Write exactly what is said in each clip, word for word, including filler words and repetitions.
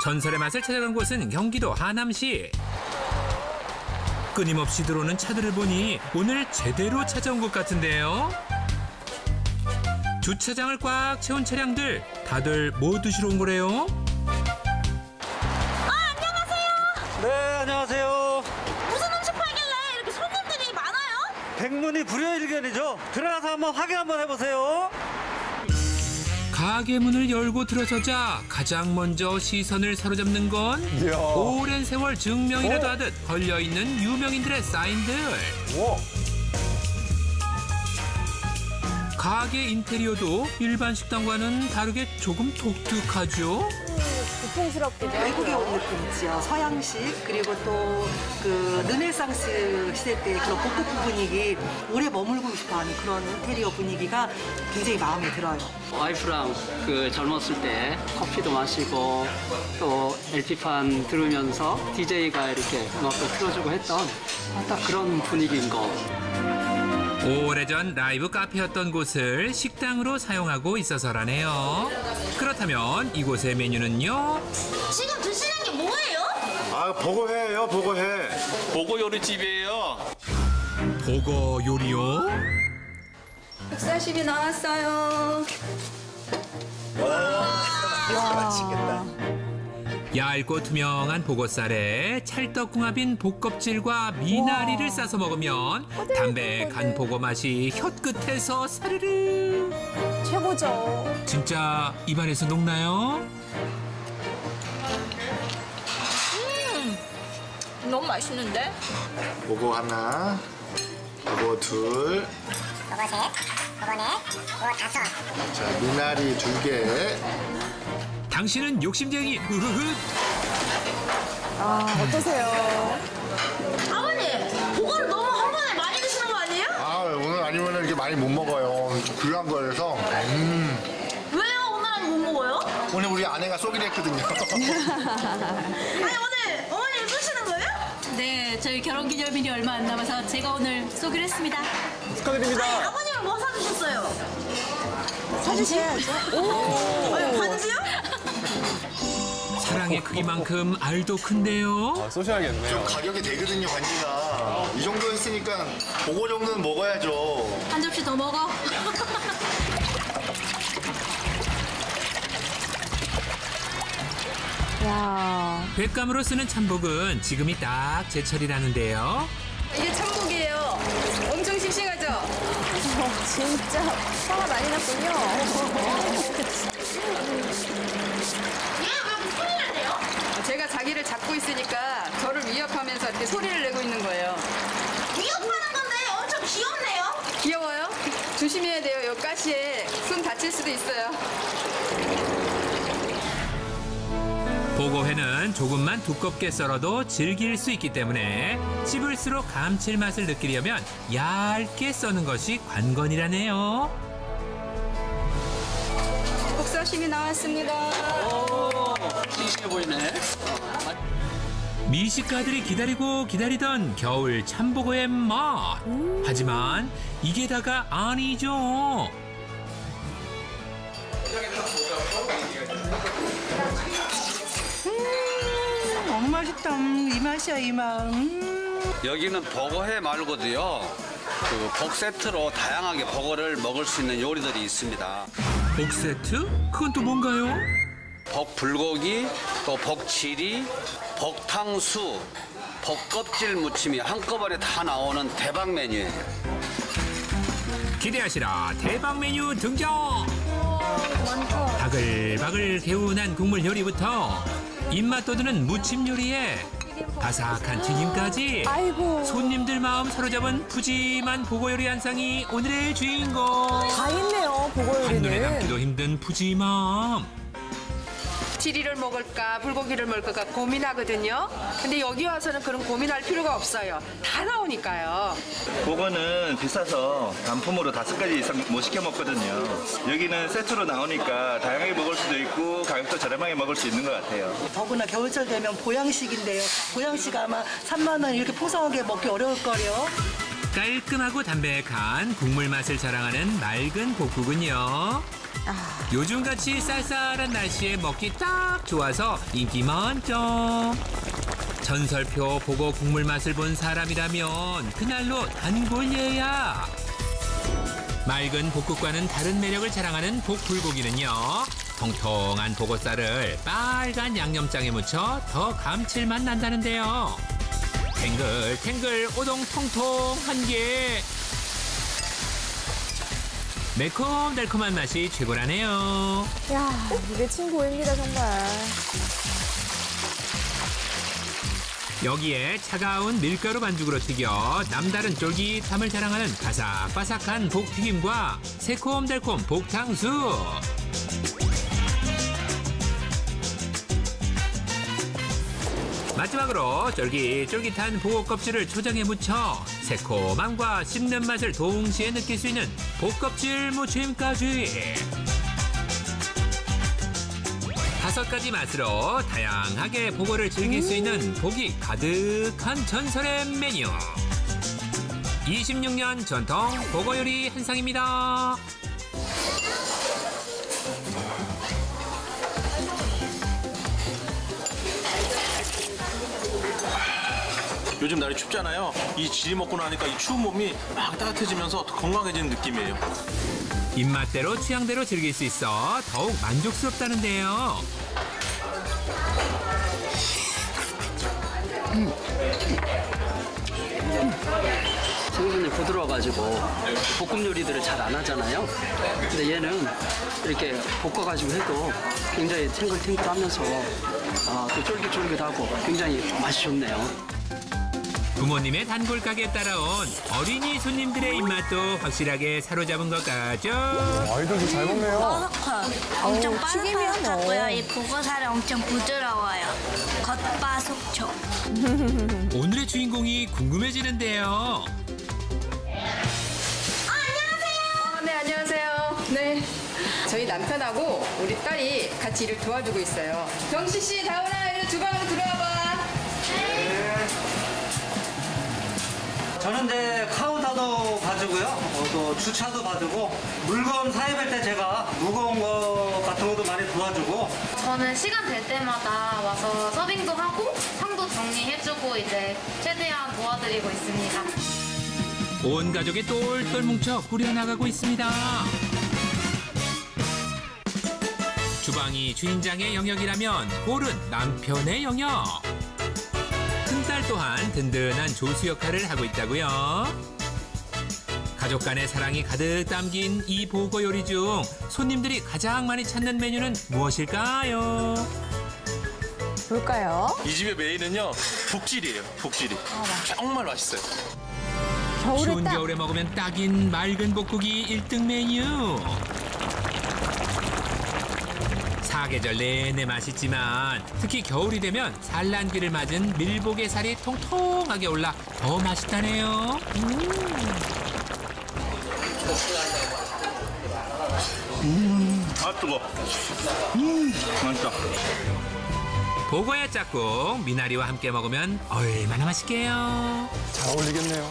전설의 맛을 찾아간 곳은 경기도 하남시. 끊임없이 들어오는 차들을 보니 오늘 제대로 찾아온 것 같은데요. 주차장을 꽉 채운 차량들, 다들 뭐 드시러 온 거래요? 아, 안녕하세요. 네, 안녕하세요. 무슨 음식 팔길래 이렇게 손님들이 많아요? 백문이 불여일견이죠. 들어가서 한번 확인 한번 해보세요. 가게 문을 열고 들어서자 가장 먼저 시선을 사로잡는 건 이야. 오랜 세월 증명이라도 오. 하듯 걸려있는 유명인들의 사인들. 오. 가게 인테리어도 일반 식당과는 다르게 조금 독특하죠. 고풍스럽기도 외국에 온 하고요. 느낌 있죠. 서양식 그리고 또 그 르네상스 시대 때 그런 복고 분위기 오래 머물고 싶어하는 그런 인테리어 분위기가 굉장히 마음에 들어요. 와이프랑 그 젊었을 때 커피도 마시고 또 엘피판 들으면서 디제이가 이렇게 음악도 틀어주고 했던 딱 그런 분위기인 거. 오래전 라이브 카페였던 곳을 식당으로 사용하고 있어서라네요. 그렇다면 이곳의 메뉴는요? 지금 드시는 게 뭐예요? 아, 보고해요, 보고해. 보고 요리집이에요. 보거 요리요? 백사십이 나왔어요. 맛있겠다. 얇고 투명한 보고살에 찰떡궁합인 복껍질과 미나리를 싸서 먹으면 담백한 보고 맛이 혀끝에서 사르르. 최고죠. 진짜 입안에서 녹나요? 너무 맛있는데? 보고 하나, 보고 둘, 보고 셋, 보고 넷, 보고 다섯. 자, 미나리 두 개. 당신은 욕심쟁이. 으흐흐. 아, 어떠세요? 아버님, 그거를 너무 한 번에 많이 드시는 거 아니에요? 아, 오늘 아니면 이렇게 많이 못 먹어요. 좀 귀한 거여서. 음. 왜요? 오늘은 못 먹어요? 오늘 우리 아내가 쏘기로 했거든요. 아니, 오늘 어머님 쏘시는 거예요? 네, 저희 결혼기념일이 얼마 안 남아서 제가 오늘 쏘기로 했습니다. 축하드립니다. 아니, 아버님은 뭐 사주셨어요? 사주셔야죠. 오. 아니, 반지요? 사랑의 크기만큼 알도 큰데요. 아, 쏘셔야겠네요. 가격이 되거든요, 반지가. 이 정도 했으니까 보고 정도는 먹어야죠. 한 접시 더 먹어. 야. 곶감으로 쓰는 참복은 지금이 딱 제철이라는데요. 이게 참복이에요. 엄청 싱싱하죠? 어, 진짜 화가 많이 났군요. 얘 왜 소리를 내요? 제가 자기를 잡고 있으니까 저를 위협하면서 이렇게 소리를 내고 있는 거예요. 위협하는 건데 엄청 귀엽네요. 귀여워요? 조심해야 돼요. 요 가시에 손 다칠 수도 있어요. 보고회는 조금만 두껍게 썰어도 즐길 수 있기 때문에 씹을수록 감칠맛을 느끼려면 얇게 써는 것이 관건이라네요. 복사심이 나왔습니다. 오, 싱싱해 보이네. 미식가들이 기다리고 기다리던 겨울 참보고의 맛. 하지만 이게 다가 아니죠. 너무 맛있다. 음, 이 맛이야, 이 맛. 음. 여기는 버거회 말고도요. 그 복 세트로 다양하게 버거를 먹을 수 있는 요리들이 있습니다. 복 세트? 그건 또 뭔가요? 복 불고기, 또 복치리, 복탕수, 복껍질 무침이 한꺼번에 다 나오는 대박 메뉴예요. 기대하시라 대박 메뉴 등장! 바글바글 개운한 국물 요리부터 입맛 돋우는 무침 요리에 바삭한 튀김까지 아이고. 손님들 마음 사로잡은 푸짐한 보고 요리 한 상이 오늘의 주인공. 다 있네요, 보고 한눈에 요리는. 담기도 힘든 푸짐함. 치리를 먹을까 불고기를 먹을까 고민하거든요. 근데 여기 와서는 그런 고민할 필요가 없어요. 다 나오니까요. 그거는 비싸서 단품으로 다섯 가지 이상 못 시켜 먹거든요. 여기는 세트로 나오니까 다양하게 먹을 수도 있고 가격도 저렴하게 먹을 수 있는 것 같아요. 더구나 겨울철 되면 보양식인데요. 보양식 아마 삼만 원 이렇게 풍성하게 먹기 어려울 거요. 깔끔하고 담백한 국물 맛을 자랑하는 맑은 복국은요. 요즘같이 쌀쌀한 날씨에 먹기 딱 좋아서 인기 만점. 전설표 보고 국물 맛을 본 사람이라면 그날로 단골 예약. 맑은 복국과는 다른 매력을 자랑하는 복불고기는요. 통통한 보고살을 빨간 양념장에 묻혀 더 감칠맛 난다는데요. 탱글탱글 오동통통한 게 매콤달콤한 맛이 최고라네요. 야, 이게 친구입니다, 정말. 여기에 차가운 밀가루 반죽으로 튀겨 남다른 쫄깃함을 자랑하는 바삭바삭한 복튀김과 새콤달콤 복탕수. 마지막으로 쫄깃쫄깃한 보고 껍질을 초장에 묻혀 새콤함과 씹는 맛을 동시에 느낄 수 있는 복껍질 무침까지. 다섯 가지 맛으로 다양하게 보고를 즐길 수 있는 복이 가득한 전설의 메뉴. 이십육 년 전통 보고 요리 한상입니다. 요즘 날이 춥잖아요. 이 지리 먹고 나니까 이 추운 몸이 막 따뜻해지면서 건강해지는 느낌이에요. 입맛대로 취향대로 즐길 수 있어 더욱 만족스럽다는데요. 음. 생선이 부드러워가지고 볶음 요리들을 잘 안 하잖아요. 근데 얘는 이렇게 볶아가지고 해도 굉장히 탱글탱글하면서 아, 또 쫄깃쫄깃하고 굉장히 맛이 좋네요. 부모님의 단골 가게에 따라온 어린이 손님들의 입맛도 확실하게 사로잡은 것 같죠? 아이들도 잘 먹네요. 바삭한. 엄청 어우, 튀김이야, 바삭바삭하고요. 뭐. 이 보고살이 엄청 부드러워요. 겉바속촉. 오늘의 주인공이 궁금해지는데요. 아, 네, 안녕하세요. 네. 저희 남편하고 우리 딸이 같이 일을 도와주고 있어요. 경식 씨, 다은아, 일로 주방으로 들어와봐. 저는 이제 카운터도 봐주고요. 어, 또 주차도 봐주고 물건 사입할 때 제가 무거운 거 같은 것도 많이 도와주고. 저는 시간 될 때마다 와서 서빙도 하고 상도 정리해주고 이제 최대한 도와드리고 있습니다. 온 가족이 똘똘 뭉쳐 꾸려나가고 있습니다. 주방이 주인장의 영역이라면 홀은 남편의 영역. 큰딸 또한 든든한 조수 역할을 하고 있다고요. 가족 간의 사랑이 가득 담긴 이 보고 요리 중 손님들이 가장 많이 찾는 메뉴는 무엇일까요? 볼까요? 이 집의 메인은요, 복질이에요. 복질이. 정말 맛있어요. 겨울에 추운 딱. 겨울에 먹으면 딱인 맑은 복국이 일 등 메뉴. 사계절 내내 맛있지만 특히 겨울이 되면 산란기를 맞은 밀복의 살이 통통하게 올라 더 맛있다네요. 음, 아 뜨거. 음, 맛있다. 보고의 짝꿍 미나리와 함께 먹으면 얼마나 맛있게요. 잘 어울리겠네요.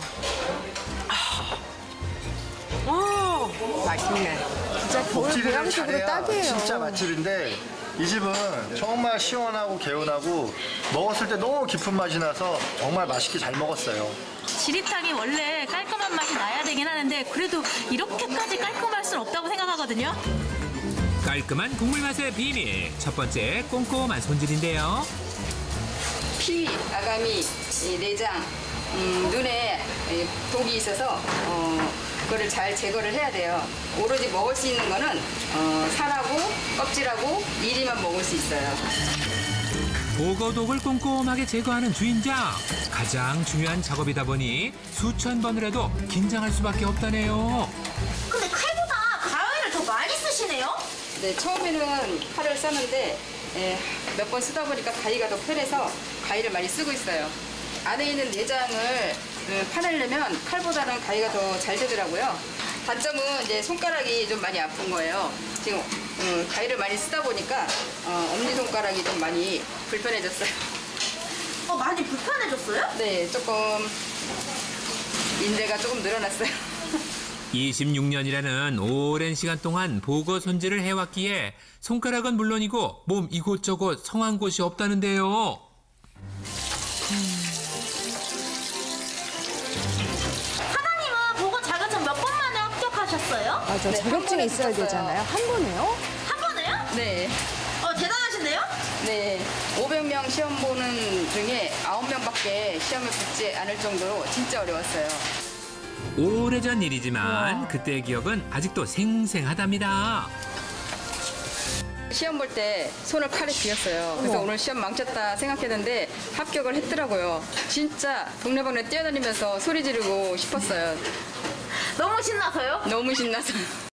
오, 맛있네. 진짜 겨울 복지를 보양식으로 잘해야 딱이에요. 진짜 맛집인데 이 집은 정말 시원하고 개운하고 먹었을 때 너무 깊은 맛이 나서 정말 맛있게 잘 먹었어요. 지리탕이 원래 깔끔한 맛이 나야 되긴 하는데 그래도 이렇게까지 깔끔할 순 없다고 생각하거든요. 깔끔한 국물 맛의 비밀. 첫 번째 꼼꼼한 손질인데요. 피, 아가미, 이 내장, 음, 눈에 이 독이 있어서 어, 그거를 잘 제거를 해야 돼요. 오로지 먹을 수 있는 거는 어, 살하고 껍질하고 미리만 먹을 수 있어요. 보고독을 꼼꼼하게 제거하는 주인장. 가장 중요한 작업이다 보니 수천 번을 해도 긴장할 수밖에 없다네요. 근데 칼보다 가위를 더 많이 쓰시네요? 네, 처음에는 칼을 썼는데 몇 번 쓰다 보니까 가위가 더 편해서 가위를 많이 쓰고 있어요. 안에 있는 내장을 음, 파내려면 칼보다는 가위가 더 잘 되더라고요. 단점은 이제 손가락이 좀 많이 아픈 거예요. 지금 음, 가위를 많이 쓰다 보니까 어, 엄지손가락이 좀 많이 불편해졌어요. 어, 많이 불편해졌어요? 네, 조금 인대가 조금 늘어났어요. 이십육 년이라는 오랜 시간 동안 보고 손질을 해왔기에 손가락은 물론이고 몸 이곳저곳 성한 곳이 없다는데요. 사장님은 보고 자격증 몇 번 만에 합격하셨어요? 맞아, 네, 자격증이 한 번에 있어야 붙었어요. 되잖아요. 한 번에요? 한 번에요? 네. 어, 대단하신데요? 네. 오백 명 시험 보는 중에 아홉 명밖에 시험에 붙지 않을 정도로 진짜 어려웠어요. 오래전 일이지만 그때의 기억은 아직도 생생하답니다. 시험 볼 때 손을 칼에 쥐었어요. 그래서 어머. 오늘 시험 망쳤다 생각했는데 합격을 했더라고요. 진짜 동네방네 뛰어다니면서 소리 지르고 싶었어요. 너무 신나서요? 너무 신나서.